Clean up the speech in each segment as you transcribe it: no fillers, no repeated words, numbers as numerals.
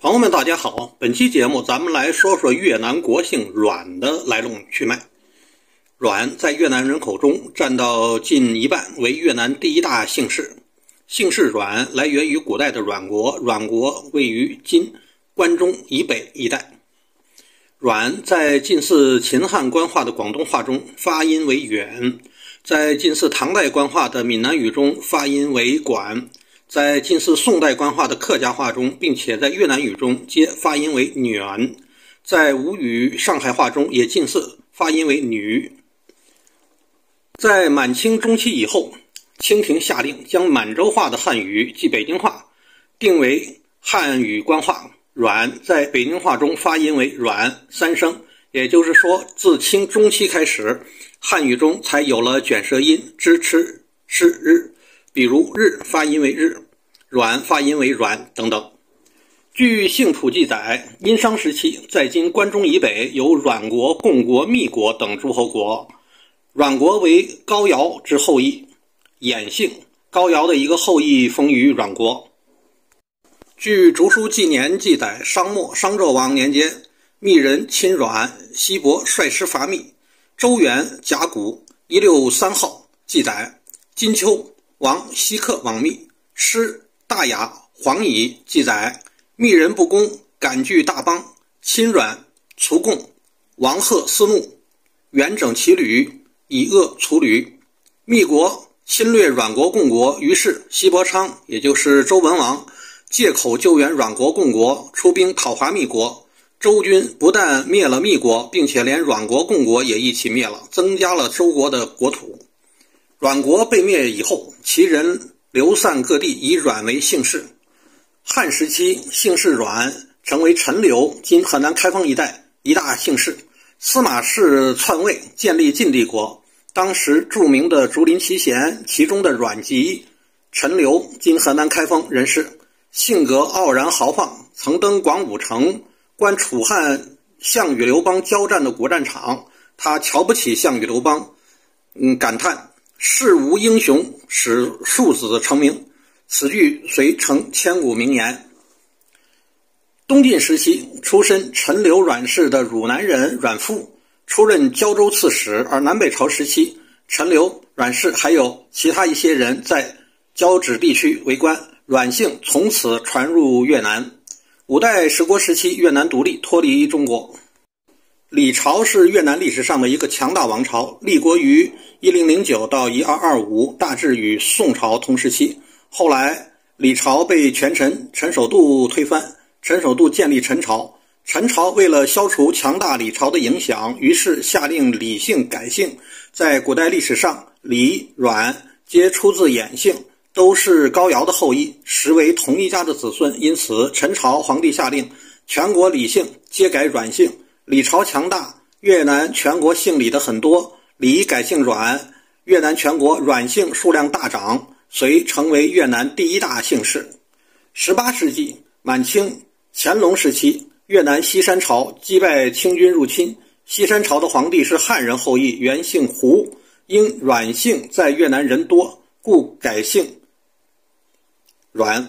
朋友们，大家好！本期节目咱们来说说越南国姓阮的来龙去脉。阮在越南人口中占到近一半，为越南第一大姓氏。姓氏阮来源于古代的阮国，阮国位于今关中以北一带。阮在近似秦汉官话的广东话中发音为远，在近似唐代官话的闽南语中发音为管，在近似宋代官话的客家话中，并且在越南语中皆发音为暖，在吴语上海话中也近似发音为女。在满清中期以后，清廷下令将满洲话的汉语即北京话定为汉语官话，阮在北京话中发音为阮三声，也就是说自清中期开始，汉语中才有了卷舌音支吃是日，比如日发音为日，阮发音为阮等等。据姓谱记载，殷商时期在今关中以北有阮国、贡国、密国等诸侯国，阮国为高尧之后裔，衍姓，高尧的一个后裔封于阮国。据竹书纪年记载，商末商纣王年间，密人亲阮，西伯率师伐密。周元甲骨163号记载，金秋王西克往密。师大雅黄乙记载，密人不公，赶据大邦，亲阮卒贡，王贺思怒，远整其旅，以恶除旅。密国侵略阮国、贡国，于是西伯昌，也就是周文王，借口救援阮国、贡国，出兵讨伐密国。周军不但灭了密国，并且连阮国、贡国也一起灭了，增加了周国的国土。阮国被灭以后，其人流散各地，以阮为姓氏。汉时期，姓氏阮成为陈留（今河南开封一带）一大姓氏。司马氏篡位，建立晋帝国。当时著名的竹林七贤，其中的阮籍，陈留（今河南开封）人士，性格傲然豪放，曾登广武城，观楚汉项羽刘邦交战的古战场。他瞧不起项羽刘邦，感叹世无英雄，使庶子成名。此句遂成千古名言。东晋时期，出身陈留阮氏的汝南人阮父出任胶州刺史，而南北朝时期，陈留阮氏还有其他一些人在交趾地区为官，阮姓从此传入越南。五代十国时期，越南独立，脱离中国。李朝是越南历史上的一个强大王朝，立国于1009到1225，大致与宋朝同时期。后来李朝被权臣陈守度推翻，陈守度建立陈朝。陈朝为了消除强大李朝的影响，于是下令李姓改姓。在古代历史上，李、阮皆出自衍姓，都是高尧的后裔，实为同一家的子孙。因此陈朝皇帝下令全国李姓皆改阮姓。李朝强大，越南全国姓李的很多，李改姓阮，越南全国阮姓数量大涨，遂成为越南第一大姓氏。18世纪满清乾隆时期，越南西山朝击败清军入侵，西山朝的皇帝是汉人后裔，原姓胡，因阮姓在越南人多，故改姓阮。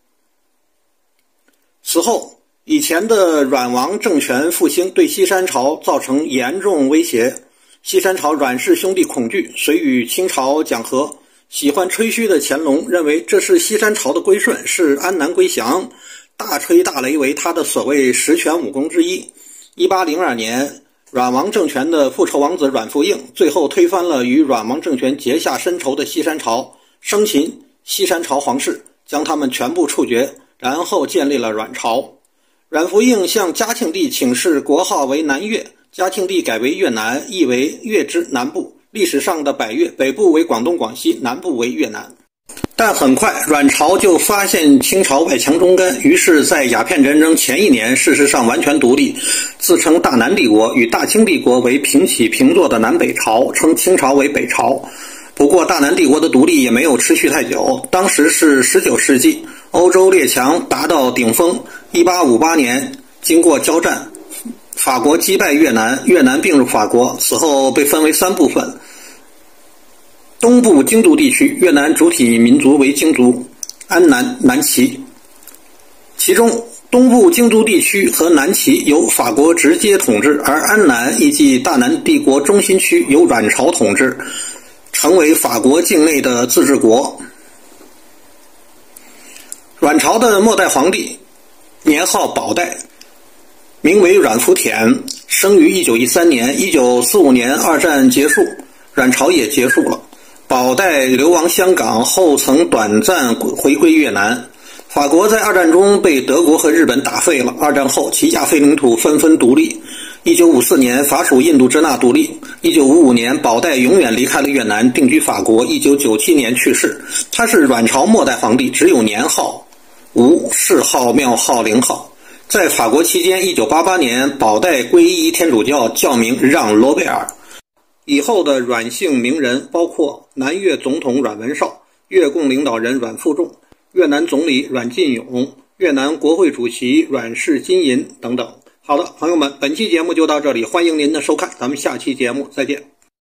此后，以前的阮王政权复兴，对西山朝造成严重威胁。西山朝阮氏兄弟恐惧，遂与清朝讲和。喜欢吹嘘的乾隆认为这是西山朝的归顺，是安南归降，大吹大擂为他的所谓十全武功之一。1802年，阮王政权的复仇王子阮福映最后推翻了与阮王政权结下深仇的西山朝，生擒西山朝皇室，将他们全部处决，然后建立了阮朝。阮福映向嘉庆帝请示国号为南越，嘉庆帝改为越南，意为越之南部。历史上的百越，北部为广东广西，南部为越南。但很快阮朝就发现清朝外强中干，于是在鸦片战争前一年，事实上完全独立，自称大南帝国，与大清帝国为平起平坐的南北朝，称清朝为北朝。不过大南帝国的独立也没有持续太久，当时是19世纪，欧洲列强达到顶峰。1858年经过交战，法国击败越南，越南并入法国，此后被分为3部分。东部京都地区，越南主体民族为京族、安南、南齐，其中东部京都地区和南齐由法国直接统治，而安南以及大南帝国中心区由阮朝统治，成为法国境内的自治国。阮朝的末代皇帝年号保代，名为阮福田，生于1913年。1945年二战结束，阮朝也结束了。保代流亡香港后，曾短暂回归越南。法国在二战中被德国和日本打废了。二战后，其亚非领土纷纷独立。1954年，法属印度支那独立。1955年，保代永远离开了越南，定居法国。1997年去世。他是阮朝末代皇帝，只有年号，无谥号、庙号、陵号。在法国期间，1988年，保代皈依天主教，教名让·罗贝尔。以后的阮姓名人包括南越总统阮文绍、越共领导人阮富仲、越南总理阮晋勇、越南国会主席阮氏金银等等。好的，朋友们，本期节目就到这里，欢迎您的收看，咱们下期节目再见。